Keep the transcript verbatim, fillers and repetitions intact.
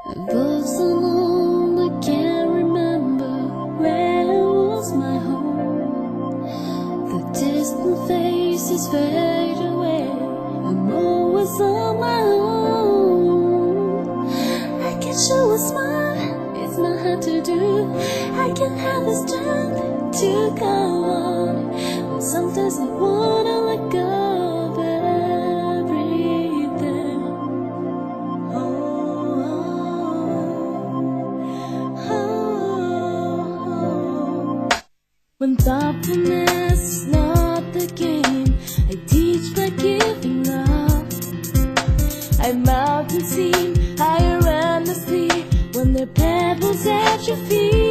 Books alone, I can't remember where was my home. The distant faces fade away, I'm always on my own. I can show a smile, it's not hard to do. I can have the strength to go on, but sometimes I wanna let go of everything. Oh, oh, oh. When thoughtfulness is not the game I teach by giving up, I mountains seem higher endlessly when they're pebbles at your feet.